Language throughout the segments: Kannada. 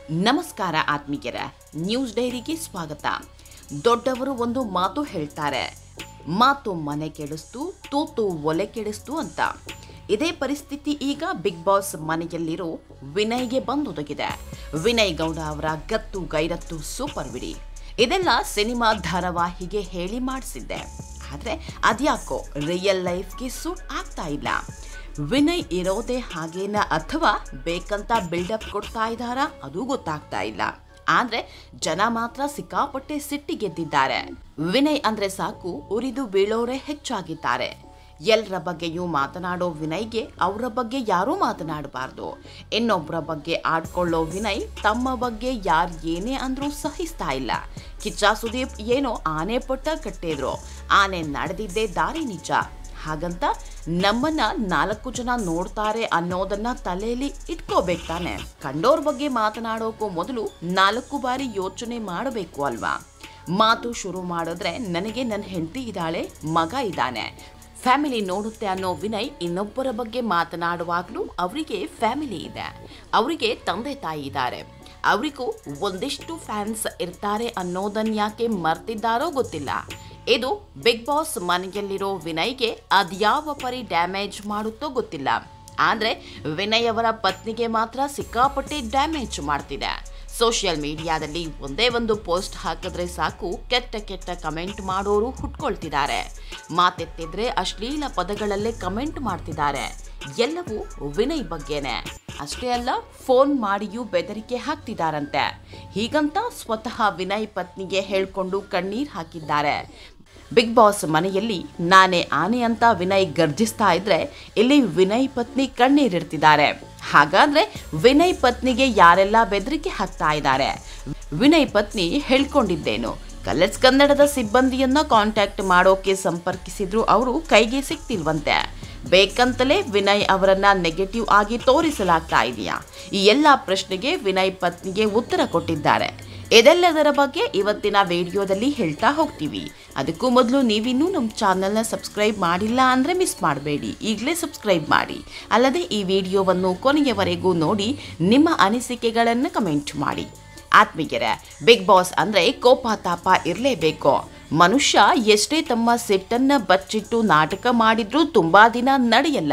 ನಮಸ್ಕಾರ ಆತ್ಮೀಯರೇ, ನ್ಯೂಸ್ ಡೈರಿಗೆ ಸ್ವಾಗತ. ದೊಡ್ಡವರು ಒಂದು ಮಾತು ಹೇಳ್ತಾರೆ, ಮಾತು ಮನೆ ಕೆಡಿಸ್ತು, ತೂತು ಒಲೆ ಕೆಡಿಸ್ತು ಅಂತ. ಇದೇ ಪರಿಸ್ಥಿತಿ ಈಗ ಬಿಗ್ ಬಾಸ್ ಮನೆಯಲ್ಲಿರೋ ವಿನಯ್ಗೆ ಬಂದೊದಗಿದೆ. ವಿನಯ್ ಗೌಡ ಅವರ ಗತ್ತು ಗೈರತ್ತು ಸೂಪರ್ ಬಿಡಿ. ಇದೆಲ್ಲ ಸಿನಿಮಾ ಧಾರಾವಾಹಿಗೆ ಹೇಳಿ ಮಾಡಿಸಿದ್ದೆ, ಆದರೆ ಅದ್ಯಾಕೋ ರಿಯಲ್ ಲೈಫ್ಗೆ ಸೂಟ್ ಆಗ್ತಾ ಇಲ್ಲ. ವಿನಯ್ ಇರೋದೇ ಹಾಗೇನ ಅಥವಾ ಬೇಕಂತ ಬಿಲ್ಡಪ್ ಕೊಡ್ತಾ ಇದ್ದಾರಾ ಅದು ಗೊತ್ತಾಗ್ತಾ ಇಲ್ಲ. ಆದ್ರೆ ಜನ ಮಾತ್ರ ಸಿಕ್ಕಾಪಟ್ಟೆ ಸಿಟ್ಟಿಗೆದ್ದಿದ್ದಾರೆ. ವಿನಯ್ ಅಂದ್ರೆ ಸಾಕು ಉರಿದು ಬೀಳೋರೆ ಹೆಚ್ಚಾಗಿದ್ದಾರೆ. ಎಲ್ಲರ ಬಗ್ಗೆಯೂ ಮಾತನಾಡೋ ವಿನಯ್ಗೆ ಅವರ ಬಗ್ಗೆ ಯಾರೂ ಮಾತನಾಡಬಾರ್ದು. ಇನ್ನೊಬ್ಬರ ಬಗ್ಗೆ ಆಡ್ಕೊಳ್ಳೋ ವಿನಯ್ ತಮ್ಮ ಬಗ್ಗೆ ಯಾರು ಏನೇ ಅಂದ್ರೂ ಸಹಿಸ್ತಾ ಇಲ್ಲ. ಕಿಚ್ಚ ಸುದೀಪ್ ಏನೋ ಆನೆ ಪಟ್ಟ ಕಟ್ಟಿದ್ರು, ಆನೆ ನಡೆದಿದ್ದೇ ದಾರಿ ನಿಜ. ಹಾಗಂತ ನಮ್ಮನ್ನ 4 ಜನ ನೋಡ್ತಾರೆ ಅನ್ನೋದನ್ನ ತಲೆಯಲ್ಲಿ ಇಟ್ಕೋಬೇಕು ತಾನೆ. ಕಂಡೋರ್ ಬಗ್ಗೆ ಮಾತನಾಡೋಕ್ಕೂ ಮೊದಲು 4 ಬಾರಿ ಯೋಚನೆ ಮಾಡಬೇಕು ಅಲ್ವಾ. ಮಾತು ಶುರು ಮಾಡಿದ್ರೆ ನನಗೆ ನನ್ನ ಹೆಂಡತಿ ಇದ್ದಾಳೆ, ಮಗ ಇದ್ದಾನೆ, ಫ್ಯಾಮಿಲಿ ನೋಡುತ್ತೆ ಅನ್ನೋ ವಿನಯ್ ಇನ್ನೊಬ್ಬರ ಬಗ್ಗೆ ಮಾತನಾಡುವಾಗಲೂ ಅವರಿಗೆ ಫ್ಯಾಮಿಲಿ ಇದೆ, ಅವರಿಗೆ ತಂದೆ ತಾಯಿ ಇದ್ದಾರೆ, ಅವರಿಗೂ ಒಂದಿಷ್ಟು ಫ್ಯಾನ್ಸ್ ಇರ್ತಾರೆ ಅನ್ನೋದನ್ನ ಯಾಕೆ ಮರ್ತಿದ್ದಾರೋ ಗೊತ್ತಿಲ್ಲ. ಇದು ಬಿಗ್ ಬಾಸ್ ಮನೆಯಲ್ಲಿರೋ ವಿನಯ್ಗೆ ಅದ್ಯಾವ ಪರಿ ಡ್ಯಾಮೇಜ್ ಮಾಡುತ್ತೋ ಗೊತ್ತಿಲ್ಲ. ಆದರೆ ವಿನಯ್ ಅವರ ಪತ್ನಿಗೆ ಮಾತ್ರ ಸಿಕ್ಕಾಪಟ್ಟೆ ಡ್ಯಾಮೇಜ್ ಮಾಡ್ತಿದೆ. ಸೋಷಿಯಲ್ ಮೀಡಿಯಾದಲ್ಲಿ ಒಂದೇ ಒಂದು ಪೋಸ್ಟ್ ಹಾಕಿದ್ರೆ ಸಾಕು ಕೆಟ್ಟ ಕಮೆಂಟ್ ಮಾಡೋರು ಹುಟ್ಕೊಳ್ತಿದ್ದಾರೆ. ಮಾತೆತ್ತಿದ್ರೆ ಅಶ್ಲೀಲ ಪದಗಳಲ್ಲೇ ಕಮೆಂಟ್ ಮಾಡ್ತಿದ್ದಾರೆ. ಎಲ್ಲವೂ ವಿನಯ್ ಬಗ್ಗೆನೆ. ಅಷ್ಟೇ ಅಲ್ಲ, ಫೋನ್ ಮಾಡಿಯೂ ಬೆದರಿಕೆ ಹಾಕ್ತಿದ್ದಾರಂತೆ. ಹೀಗಂತ ಸ್ವತಃ ವಿನಯ್ ಪತ್ನಿಗೆ ಹೇಳ್ಕೊಂಡು ಕಣ್ಣೀರ್ ಹಾಕಿದ್ದಾರೆ. ಬಿಗ್ ಬಾಸ್ ಮನೆಯಲ್ಲಿ ನಾನೇ ಆನೆ ಅಂತ ವಿನಯ್ ಗರ್ಜಿಸ್ತಾ ಇದ್ರೆ ಇಲ್ಲಿ ವಿನಯ್ ಪತ್ನಿ ಕಣ್ಣೀರಿಡ್ತಿದ್ದಾರೆ. ಹಾಗಾದ್ರೆ ವಿನಯ್ ಪತ್ನಿಗೆ ಯಾರೆಲ್ಲ ಬೆದರಿಕೆ ಹಾಕ್ತಾ ಇದ್ದಾರೆ? ವಿನಯ್ ಪತ್ನಿ ಹೇಳ್ಕೊಂಡಿದ್ದೇನು? ಕಲರ್ಸ್ ಕನ್ನಡದ ಸಿಬ್ಬಂದಿಯನ್ನ ಕಾಂಟ್ಯಾಕ್ಟ್ ಮಾಡೋಕೆ ಸಂಪರ್ಕಿಸಿದ್ರು, ಅವರು ಕೈಗೆ ಸಿಕ್ತಿಲ್ವಂತೆ. ಬೇಕಂತಲೇ ವಿನಯ್ ಅವರನ್ನ ನೆಗೆಟಿವ್ ಆಗಿ ತೋರಿಸಲಾಗ್ತಾ ಇದೆಯಾ? ಈ ಎಲ್ಲ ಪ್ರಶ್ನೆಗೆ ವಿನಯ್ ಪತ್ನಿಗೆ ಉತ್ತರ ಕೊಟ್ಟಿದ್ದಾರೆ. ಇದೆಲ್ಲದರ ಬಗ್ಗೆ ಇವತ್ತಿನ ವಿಡಿಯೋದಲ್ಲಿ ಹೇಳ್ತಾ ಹೋಗ್ತೀವಿ. ಅದಕ್ಕೂ ಮೊದಲು ನೀವಿನ್ನೂ ನಮ್ಮ ಚಾನಲ್ನ ಸಬ್ಸ್ಕ್ರೈಬ್ ಮಾಡಿಲ್ಲ ಅಂದರೆ ಮಿಸ್ ಮಾಡಬೇಡಿ, ಈಗಲೇ ಸಬ್ಸ್ಕ್ರೈಬ್ ಮಾಡಿ. ಅಲ್ಲದೆ ಈ ವಿಡಿಯೋವನ್ನು ಕೊನೆಯವರೆಗೂ ನೋಡಿ ನಿಮ್ಮ ಅನಿಸಿಕೆಗಳನ್ನು ಕಮೆಂಟ್ ಮಾಡಿ. ಆತ್ಮೀಯರೇ, ಬಿಗ್ ಬಾಸ್ ಅಂದರೆ ಕೋಪ ತಾಪ ಇರಲೇಬೇಕು. ಮನುಷ್ಯ ಎಷ್ಟೇ ತಮ್ಮ ಸಿಟ್ಟನ್ನ ಬಚ್ಚಿಟ್ಟು ನಾಟಕ ಮಾಡಿದ್ರೂ ತುಂಬಾ ದಿನ ನಡೆಯಲ್ಲ.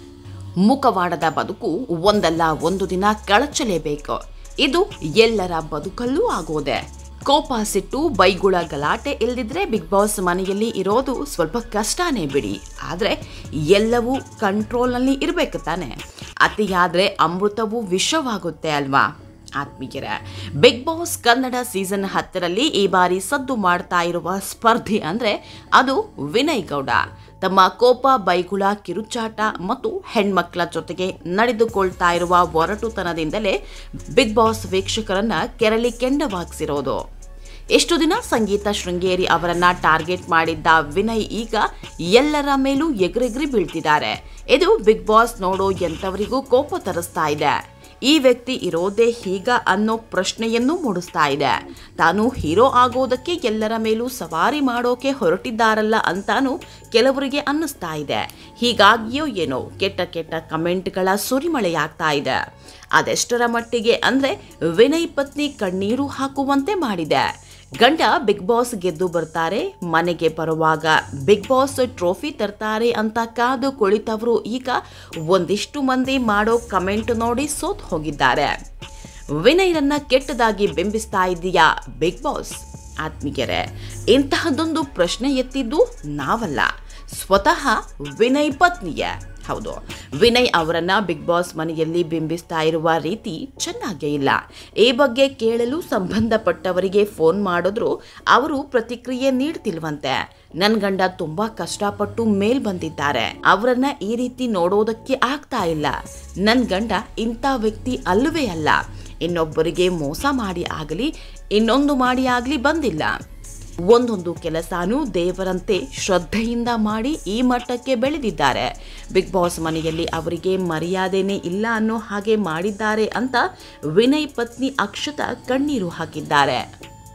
ಮುಖವಾಡದ ಬದುಕು ಒಂದಲ್ಲ ಒಂದು ದಿನ ಕಳಚಲೇಬೇಕು. ಇದು ಎಲ್ಲರ ಬದುಕಲ್ಲೂ ಆಗೋದೆ. ಕೋಪ ಸಿಟ್ಟು ಬೈಗುಳ ಗಲಾಟೆ ಇಲ್ದಿದ್ರೆ ಬಿಗ್ ಬಾಸ್ ಮನೆಯಲ್ಲಿ ಇರೋದು ಸ್ವಲ್ಪ ಕಷ್ಟನೇ ಬಿಡಿ. ಆದರೆ ಎಲ್ಲವೂ ಕಂಟ್ರೋಲ್ನಲ್ಲಿ ಇರಬೇಕು ತಾನೆ. ಅತಿಯಾದರೆ ಅಮೃತವೂ ವಿಷವಾಗುತ್ತೆ ಅಲ್ವಾ ಆತ್ಮೀಯರೇ. ಬಿಗ್ ಬಾಸ್ ಕನ್ನಡ ಸೀಸನ್ 10ರಲ್ಲಿ ಈ ಬಾರಿ ಸದ್ದು ಮಾಡ್ತಾ ಇರುವ ಸ್ಪರ್ಧಿ ಅಂದರೆ ಅದು ವಿನಯ್ ಗೌಡ. ತಮ್ಮ ಕೋಪ, ಬೈಗುಳ, ಕಿರುಚಾಟ ಮತ್ತು ಹೆಣ್ಮಕ್ಳ ಜೊತೆಗೆ ನಡೆದುಕೊಳ್ತಾ ಇರುವ ಒರಟುತನದಿಂದಲೇ ಬಿಗ್ ಬಾಸ್ ವೀಕ್ಷಕರನ್ನ ಕೆರಳಿ ಕೆಂಡವಾಗಿಸಿರೋದು. ಎಷ್ಟು ದಿನ ಸಂಗೀತ ಶೃಂಗೇರಿ ಅವರನ್ನ ಟಾರ್ಗೆಟ್ ಮಾಡಿದ್ದ ವಿನಯ್ ಈಗ ಎಲ್ಲರ ಮೇಲೂ ಎಗರೆಗರಿ ಬೀಳ್ತಿದ್ದಾರೆ. ಇದು ಬಿಗ್ ಬಾಸ್ ನೋಡೋ ಎಂಥವರಿಗೂ ಕೋಪ ತರಿಸ್ತಾ ಇದೆ. ಈ ವ್ಯಕ್ತಿ ಇರೋದೇ ಹೀಗ ಅನ್ನೋ ಪ್ರಶ್ನೆಯನ್ನು ಮೂಡಿಸ್ತಾ ಇದೆ. ತಾನು ಹೀರೋ ಆಗೋದಕ್ಕೆ ಎಲ್ಲರ ಮೇಲೂ ಸವಾರಿ ಮಾಡೋಕೆ ಹೊರಟಿದ್ದಾರಲ್ಲ ಅಂತಾನು ಕೆಲವರಿಗೆ ಅನ್ನಿಸ್ತಾ ಇದೆ. ಹೀಗಾಗಿಯೋ ಏನೋ ಕೆಟ್ಟ ಕಮೆಂಟ್ಗಳ ಸುರಿಮಳೆಯಾಗ್ತಾ ಇದೆ. ಅದೆಷ್ಟರ ಮಟ್ಟಿಗೆ ಅಂದರೆ ವಿನಯ್ ಪತ್ನಿ ಕಣ್ಣೀರು ಹಾಕುವಂತೆ ಮಾಡಿದೆ. ಗಂಡ ಬಿಗ್ ಬಾಸ್ ಗೆದ್ದು ಬರ್ತಾರೆ, ಮನೆಗೆ ಬರುವಾಗ ಬಿಗ್ ಬಾಸ್ ಟ್ರೋಫಿ ತರ್ತಾರೆ ಅಂತ ಕಾದು ಕುಳಿತವರು ಈಗ ಒಂದಿಷ್ಟು ಮಂದಿ ಮಾಡೋ ಕಮೆಂಟ್ ನೋಡಿ ಸೋತ್ ಹೋಗಿದ್ದಾರೆ. ವಿನಯ್ರನ್ನ ಕೆಟ್ಟದಾಗಿ ಬಿಂಬಿಸ್ತಾ ಇದೆಯಾ ಬಿಗ್ ಬಾಸ್? ಆತ್ಮೀಯರೇ, ಇಂತಹದ್ದೊಂದು ಪ್ರಶ್ನೆ ಎತ್ತಿದ್ದು ನಾವಲ್ಲ, ಸ್ವತಃ ವಿನಯ್ ಪತ್ನಿಯೇ. ಹೌದು, ವಿನಯ್ ಅವರನ್ನ ಬಿಗ್ ಬಾಸ್ ಮನೆಯಲ್ಲಿ ಬಿಂಬಿಸ್ತಾ ಇರುವ ರೀತಿ ಚೆನ್ನಾಗೇ ಇಲ್ಲ. ಈ ಬಗ್ಗೆ ಕೇಳಲು ಸಂಬಂಧಪಟ್ಟವರಿಗೆ ಫೋನ್ ಮಾಡಿದ್ರು ಅವರು ಪ್ರತಿಕ್ರಿಯೆ ನೀಡ್ತಿಲ್ವಂತೆ. ನನ್ನ ಗಂಡ ತುಂಬಾ ಕಷ್ಟಪಟ್ಟು ಮೇಲ್ ಬಂದಿದ್ದಾರೆ, ಅವರನ್ನ ಈ ರೀತಿ ನೋಡೋದಕ್ಕೆ ಆಗ್ತಾ ಇಲ್ಲ. ನನ್ನ ಗಂಡ ಇಂಥ ವ್ಯಕ್ತಿ ಅಲ್ಲವೇ ಅಲ್ಲ. ಇನ್ನೊಬ್ಬರಿಗೆ ಮೋಸ ಮಾಡಿ ಆಗಲಿ ಇನ್ನೊಂದು ಮಾಡಿ ಆಗಲಿ ಬಂದಿಲ್ಲ. ಒಂದೊಂದು ಕೆಲಸನೂ ದೇವರಂತೆ ಶ್ರದ್ಧೆಯಿಂದ ಮಾಡಿ ಈ ಮಟ್ಟಕ್ಕೆ ಬೆಳೆದಿದ್ದಾರೆ. ಬಿಗ್ ಬಾಸ್ ಮನೆಯಲ್ಲಿ ಅವರಿಗೆ ಮರ್ಯಾದೆನೇ ಇಲ್ಲ ಅನ್ನೋ ಹಾಗೆ ಮಾಡಿದ್ದಾರೆ ಅಂತ ವಿನಯ್ ಪತ್ನಿ ಅಕ್ಷತಾ ಕಣ್ಣೀರು ಹಾಕಿದ್ದಾರೆ.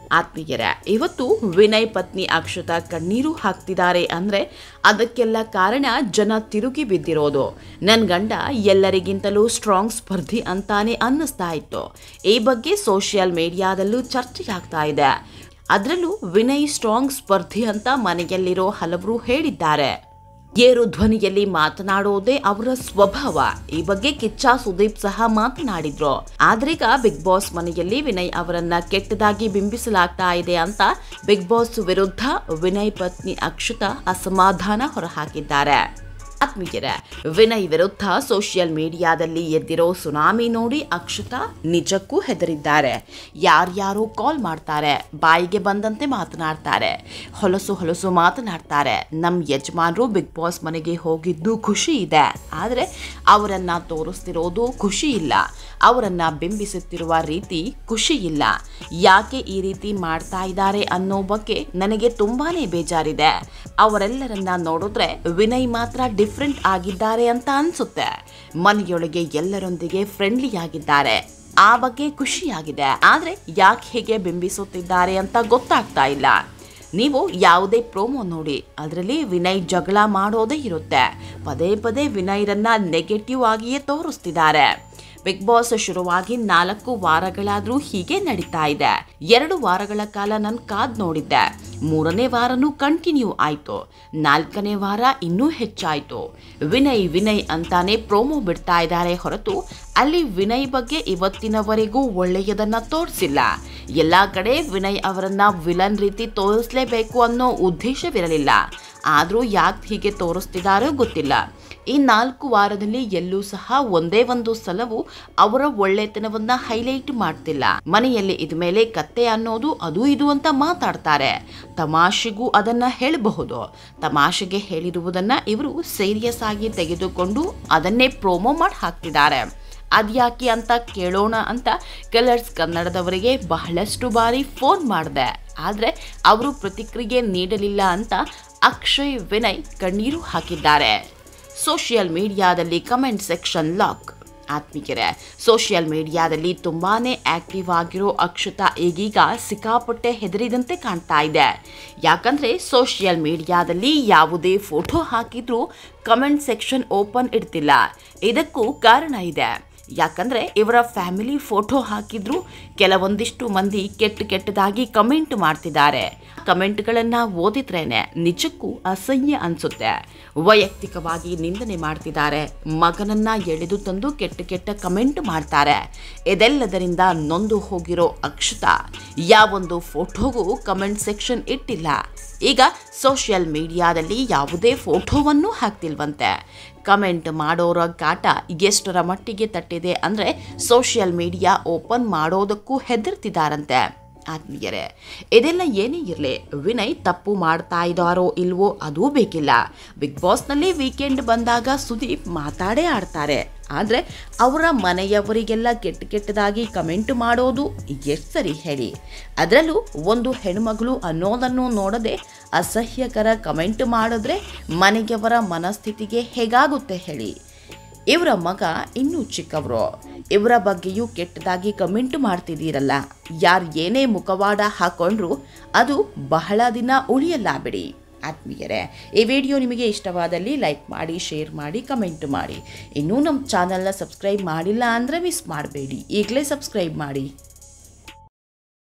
ಆತ್ಮೀಯರೇ, ಇವತ್ತು ವಿನಯ್ ಪತ್ನಿ ಅಕ್ಷತಾ ಕಣ್ಣೀರು ಹಾಕ್ತಿದ್ದಾರೆ ಅಂದ್ರೆ ಅದಕ್ಕೆಲ್ಲ ಕಾರಣ ಜನ ತಿರುಗಿ ಬಿದ್ದಿರೋದು. ನನ್ನ ಗಂಡ ಎಲ್ಲರಿಗಿಂತಲೂ ಸ್ಟ್ರಾಂಗ್ ಸ್ಪರ್ಧಿ ಅಂತಾನೆ ಅನ್ನಿಸ್ತಾ ಇತ್ತು. ಈ ಬಗ್ಗೆ ಸೋಷಿಯಲ್ ಮೀಡಿಯಾದಲ್ಲೂ ಚರ್ಚೆಯಾಗ್ತಾ ಇದೆ. ಅದರಲ್ಲೂ ವಿನಯ್ ಸ್ಟ್ರಾಂಗ್ ಸ್ಪರ್ಧಿ ಅಂತ ಮನೆಯಲ್ಲಿರೋ ಹಲವರು ಹೇಳಿದ್ದಾರೆ. ಏರು ಧ್ವನಿಯಲ್ಲಿ ಮಾತನಾಡೋದೇ ಅವರ ಸ್ವಭಾವ. ಈ ಬಗ್ಗೆ ಕಿಚ್ಚ ಸುದೀಪ್ ಸಹ ಮಾತನಾಡಿದ್ರು. ಆದ್ರೀಗ ಬಿಗ್ ಬಾಸ್ ಮನೆಯಲ್ಲಿ ವಿನಯ್ ಅವರನ್ನ ಕೆಟ್ಟದಾಗಿ ಬಿಂಬಿಸಲಾಗ್ತಾ ಇದೆ ಅಂತ ಬಿಗ್ ಬಾಸ್ ವಿರುದ್ಧ ವಿನಯ್ ಪತ್ನಿ ಅಕ್ಷತಾ ಅಸಮಾಧಾನ ಹೊರಹಾಕಿದ್ದಾರೆ. ಆತ್ಮೀಯರೇ, ವಿನಯ್ ವಿರುದ್ಧ ಸೋಷಿಯಲ್ ಮೀಡಿಯಾದಲ್ಲಿ ಎದ್ದಿರೋ ಸುನಾಮಿ ನೋಡಿ ಅಕ್ಷತಾ ನಿಜಕ್ಕೂ ಹೆದರಿದ್ದಾರೆ. ಯಾರ್ಯಾರೋ ಕಾಲ್ ಮಾಡ್ತಾರೆ, ಬಾಯಿಗೆ ಬಂದಂತೆ ಮಾತನಾಡ್ತಾರೆ, ಹೊಲಸು ಮಾತನಾಡ್ತಾರೆ. ನಮ್ಮ ಯಜಮಾನರು ಬಿಗ್ ಬಾಸ್ ಮನೆಗೆ ಹೋಗಿದ್ದು ಖುಷಿ ಇದೆ, ಆದರೆ ಅವರನ್ನ ತೋರಿಸ್ತಿರೋದು ಖುಷಿ ಇಲ್ಲ, ಅವರನ್ನ ಬಿಂಬಿಸುತ್ತಿರುವ ರೀತಿ ಖುಷಿ ಇಲ್ಲ. ಯಾಕೆ ಈ ರೀತಿ ಮಾಡ್ತಾ ಇದ್ದಾರೆ ಅನ್ನೋ ಬಗ್ಗೆ ನನಗೆ ತುಂಬಾನೇ ಬೇಜಾರಿದೆ. ಅವರೆಲ್ಲರನ್ನ ನೋಡಿದ್ರೆ ವಿನಯ್ ಮಾತ್ರ ಡಿಫ್ರೆಂಟ್ ಆಗಿದ್ದಾರೆ ಅಂತ ಅನ್ಸುತ್ತೆ. ಮನೆಯೊಳಗೆ ಎಲ್ಲರೊಂದಿಗೆ ಫ್ರೆಂಡ್ಲಿ ಆಗಿದ್ದಾರೆ, ಆ ಬಗ್ಗೆ ಖುಷಿಯಾಗಿದೆ. ಆದ್ರೆ ಯಾಕೆ ಹೀಗೆ ಬಿಂಬಿಸುತ್ತಿದ್ದಾರೆ ಅಂತ ಗೊತ್ತಾಗ್ತಾ ಇಲ್ಲ. ನೀವು ಯಾವುದೇ ಪ್ರೋಮೋ ನೋಡಿ, ಅದರಲ್ಲಿ ವಿನಯ್ ಜಗಳ ಮಾಡೋದೇ ಇರುತ್ತೆ. ಪದೇ ಪದೇ ವಿನಯ್ರನ್ನ ನೆಗೆಟಿವ್ ಆಗಿಯೇ ತೋರಿಸ್ತಿದ್ದಾರೆ. ಬಿಗ್ ಬಾಸ್ ಶುರುವಾಗಿ 4 ವಾರಗಳಾದ್ರೂ ಹೀಗೆ ನಡೀತಾ ಇದೆ. 2 ವಾರಗಳ ಕಾಲ ನಾನು ಕಾದ್ ನೋಡಿದ್ದೆ. 3ನೇ ವಾರನೂ ಕಂಟಿನ್ಯೂ ಆಯ್ತು. 4ನೇ ವಾರ ಇನ್ನೂ ಹೆಚ್ಚಾಯ್ತು. ವಿನಯ್ ಅಂತಾನೆ ಪ್ರೋಮೋ ಬಿಡ್ತಾ ಇದ್ದಾರೆ ಹೊರತು ಅಲ್ಲಿ ವಿನಯ್ ಬಗ್ಗೆ ಇವತ್ತಿನವರೆಗೂ ಒಳ್ಳೆಯದನ್ನ ತೋರಿಸಿಲ್ಲ. ಎಲ್ಲಾ ಕಡೆ ವಿನಯ್ ಅವರನ್ನ ವಿಲನ್ ರೀತಿ ತೋರಿಸಲೇಬೇಕು ಅನ್ನೋ ಉದ್ದೇಶವಿರಲಿಲ್ಲ. ಆದ್ರೂ ಯಾಕೆ ಹೀಗೆ ತೋರಿಸ್ತಿದಾರೋ ಗೊತ್ತಿಲ್ಲ. ಈ 4 ವಾರದಲ್ಲಿ ಎಲ್ಲೂ ಸಹ ಒಂದೇ ಒಂದು ಸಲವೂ ಅವರ ಒಳ್ಳೆತನವನ್ನ ಹೈಲೈಟ್ ಮಾಡ್ತಿಲ್ಲ. ಮನೆಯಲ್ಲಿ ಇದ್ಮೇಲೆ ಕತ್ತೆ ಅನ್ನೋದು ಅದು ಇದು ಅಂತ ಮಾತಾಡ್ತಾರೆ. ತಮಾಷೆಗೂ ಅದನ್ನ ಹೇಳಬಹುದು. ತಮಾಷೆಗೆ ಹೇಳಿರುವುದನ್ನ ಇವರು ಸೀರಿಯಸ್ ಆಗಿ ತೆಗೆದುಕೊಂಡು ಅದನ್ನೇ ಪ್ರೋಮೋ ಮಾಡಿ ಹಾಕ್ತಿದ್ದಾರೆ. ಅದ್ಯಾಕೆ ಅಂತ ಕೇಳೋಣ ಅಂತ ಕಲರ್ಸ್ ಕನ್ನಡದವರಿಗೆ ಬಹಳಷ್ಟು ಬಾರಿ ಫೋನ್ ಮಾಡಿದೆ, ಆದ್ರೆ ಅವರು ಪ್ರತಿಕ್ರಿಯೆ ನೀಡಲಿಲ್ಲ ಅಂತ ಅಕ್ಷಯ್ ವಿನಯ್ ಕಣ್ಣೀರು ಹಾಕಿದ್ದಾರೆ. ಸೋಷಿಯಲ್ ಮೀಡಿಯಾದಲ್ಲಿ ಕಮೆಂಟ್ ಸೆಕ್ಷನ್ ಲಾಕ್. ಆತ್ಮೀಯರೇ, ಸೋಷಿಯಲ್ ಮೀಡಿಯಾದಲ್ಲಿ ತುಂಬಾನೇ ಆಕ್ಟಿವ್ ಆಗಿರೋ ಅಕ್ಷತಾ ಈಗೀಗ ಸಿಕ್ಕಾಪಟ್ಟೆ ಹೆದರಿದಂತೆ ಕಾಣ್ತಾ ಇದೆ. ಯಾಕಂದ್ರೆ ಸೋಷಿಯಲ್ ಮೀಡಿಯಾದಲ್ಲಿ ಯಾವುದೇ ಫೋಟೋ ಹಾಕಿದ್ರೂ ಕಮೆಂಟ್ ಸೆಕ್ಷನ್ ಓಪನ್ ಇಡ್ತಿಲ್ಲ. ಇದಕ್ಕೂ ಕಾರಣ ಇದೆ. ಯಾಕಂದ್ರೆ ಇವರ ಫ್ಯಾಮಿಲಿ ಫೋಟೋ ಹಾಕಿದ್ರು ಕೆಲವೊಂದಿಷ್ಟು ಮಂದಿ ಕೆಟ್ಟದಾಗಿ ಕಮೆಂಟ್ ಮಾಡ್ತಿದ್ದಾರೆ. ಕಮೆಂಟ್ಗಳನ್ನ ಓದಿದ್ರೇನೆ ನಿಜಕ್ಕೂ ಅಸಹ್ಯ ಅನ್ಸುತ್ತೆ. ವೈಯಕ್ತಿಕವಾಗಿ ನಿಂದನೆ ಮಾಡ್ತಿದ್ದಾರೆ. ಮಗನನ್ನ ಎಳೆದು ತಂದು ಕೆಟ್ಟ ಕಮೆಂಟ್ ಮಾಡ್ತಾರೆ. ಇದೆಲ್ಲದರಿಂದ ನೊಂದು ಹೋಗಿರೋ ಅಕ್ಷತಾ ಯಾವೊಂದು ಫೋಟೋಗೂ ಕಮೆಂಟ್ ಸೆಕ್ಷನ್ ಇಟ್ಟಿಲ್ಲ. ಈಗ ಸೋಷಿಯಲ್ ಮೀಡಿಯಾದಲ್ಲಿ ಯಾವುದೇ ಫೋಟೋವನ್ನು ಹಾಕ್ತಿಲ್ವಂತೆ. ಕಮೆಂಟ್ ಮಾಡೋರ ಕಾಟ ಎಷ್ಟರ ಮಟ್ಟಿಗೆ ತಟ್ಟಿದೆ ಅಂದರೆ ಸೋಷಿಯಲ್ ಮೀಡಿಯಾ ಓಪನ್ ಮಾಡೋದಕ್ಕೂ ಹೆದರ್ತಿದ್ದಾರಂತೆ. ಆತ್ಮೀಯರೇ, ಇದೆಲ್ಲ ಏನೇ ಇರಲಿ, ವಿನಯ್ ತಪ್ಪು ಮಾಡ್ತಾ ಇದ್ದಾರೋ ಇಲ್ವೋ ಅದೂ ಬೇಕಿಲ್ಲ. ಬಿಗ್ ಬಾಸ್ನಲ್ಲಿ ವೀಕೆಂಡ್ ಬಂದಾಗ ಸುದೀಪ್ ಮಾತಾಡೇ ಆಡ್ತಾರೆ. ಆದರೆ ಅವರ ಮನೆಯವರಿಗೆಲ್ಲ ಕೆಟ್ಟದಾಗಿ ಕಮೆಂಟ್ ಮಾಡೋದು ಎಷ್ಟು ಸರಿ ಹೇಳಿ? ಅದರಲ್ಲೂ ಒಂದು ಹೆಣ್ಮಗಳು ಅನ್ನೋದನ್ನು ನೋಡದೆ ಅಸಹ್ಯಕರ ಕಮೆಂಟ್ ಮಾಡಿದ್ರೆ ಮನೆಯವರ ಮನಸ್ಥಿತಿಗೆ ಹೇಗಾಗುತ್ತೆ ಹೇಳಿ? ಇವರ ಮಗ ಇನ್ನೂ ಚಿಕ್ಕವರು, ಇವರ ಬಗ್ಗೆಯೂ ಕೆಟ್ಟದಾಗಿ ಕಮೆಂಟ್ ಮಾಡ್ತಿದ್ದೀರಲ್ಲ. ಯಾರು ಏನೇ ಮುಖವಾಡ ಹಾಕೊಂಡ್ರು ಅದು ಬಹಳ ದಿನ ಉಳಿಯಲ್ಲ ಬಿಡಿ. ಆತ್ಮೀಯರೇ, ಈ ವಿಡಿಯೋ ನಿಮಗೆ ಇಷ್ಟವಾದಲ್ಲಿ ಲೈಕ್ ಮಾಡಿ, ಶೇರ್ ಮಾಡಿ, ಕಮೆಂಟ್ ಮಾಡಿ. ಇನ್ನೂ ನಮ್ಮ ಚಾನಲ್ನ ಸಬ್ಸ್ಕ್ರೈಬ್ ಮಾಡಿಲ್ಲ ಅಂದರೆ ಮಿಸ್ ಮಾಡಬೇಡಿ, ಈಗಲೇ ಸಬ್ಸ್ಕ್ರೈಬ್ ಮಾಡಿ.